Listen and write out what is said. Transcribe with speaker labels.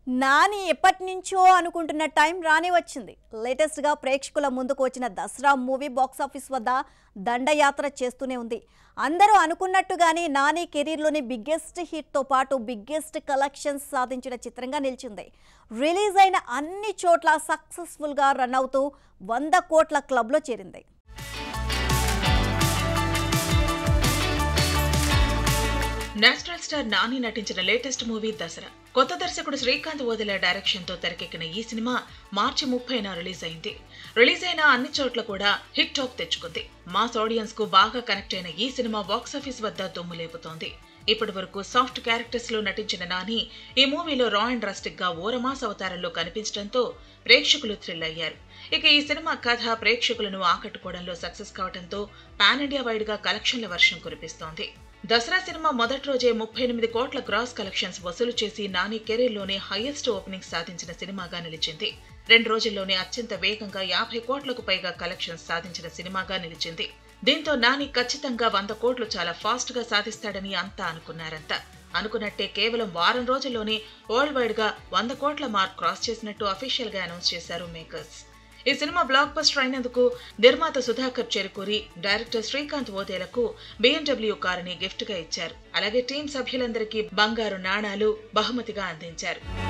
Speaker 1: నాని ఎప్పటినుంచో అనుకుంటున్న టైం రానే వచ్చింది. లేటెస్ట్ గా ప్రేక్షకుల ముందుకు వచ్చిన దసరా మూవీ బాక్సాఫీస్ వద్ద దండయాత్ర చేస్తూనే ఉంది. అందరూ అనుకున్నట్టుగానే నాని కెరీర్లోని బిగ్గెస్ట్ హిట్ తో పాటు బిగ్గెస్ట్ కలెక్షన్స్ సాధించిన చిత్రంగా నిలిచింది. రిలీజ్ అయిన అన్ని చోట్ల సక్సెస్ఫుల్ గా రన్ అవుతూ 100 కోట్ల క్లబ్ లో చేరింది.
Speaker 2: నేషనల్ స్టార్ నాని నటించిన లేటెస్ట్ మూవీ దసరా. కొత్త దర్శకుడు శ్రీకాంత్ ఓదెల డైరెక్షన్ తో తెరకెక్కిన ఈ సినిమా మార్చి 30న రిలీజ్ అయింది. రిలీజ్ అయిన అన్ని చోట్ల కూడా హిట్ టాక్ తెచ్చుకుంది. మాస్ ఆడియన్స్ కు బాగా కనెక్ట్ అయిన ఈ సినిమా బాక్సాఫీస్ వద్ద దుమ్ము లేపుతోంది. ఇప్పటి వరకు సాఫ్ట్ క్యారెక్టర్స్ లో నటించిన నాని ఈ మూవీలో రా అండ్ రస్టిక్ గా ఓరమాస్ అవతారంలో కనిపించడంతో ప్రేక్షకులు థ్రిల్ అయ్యారు. ఇక ఈ సినిమా కథ ప్రేక్షకులను ఆకట్టుకోవడంలో సక్సెస్ కావడంతో పాన్ ఇండియా వైడ్ గా కలెక్షన్ల వర్షం కురిపిస్తోంది. దసరా సినిమా మొదటి రోజే 38 కోట్ల గ్రాస్ కలెక్షన్స్ వసూలు చేసి నాని కెరీర్లోనే హైయెస్ట్ ఓపెనింగ్ సాధించిన సినిమాగా నిలిచింది. 2 రోజుల్లోనే అత్యంత వేగంగా 50 కోట్లకు పైగా కలెక్షన్స్ సాధించిన సినిమాగా నిలిచింది. దీంతో నాని ఖచ్చితంగా 100 కోట్లు చాలా ఫాస్ట్ గా సాధిస్తాడని అంతా అనుకున్నట్టే కేవలం వారం రోజుల్లోనే వరల్డ్ వైడ్ గా 100 కోట్ల మార్క్ క్రాస్ చేసినట్టు అఫీషియల్ గా అనౌన్స్ చేశారు మేకర్స్. ఈ సినిమా బ్లాక్ బస్టర్ అయినందుకు నిర్మాత సుధాకర్ చెరుకూరి, డైరెక్టర్ శ్రీకాంత్ ఓదేలకు BMW కారుని గిఫ్ట్ గా ఇచ్చారు. అలాగే టీం సభ్యులందరికీ బంగారు నాణాలు బహుమతిగా అందించారు.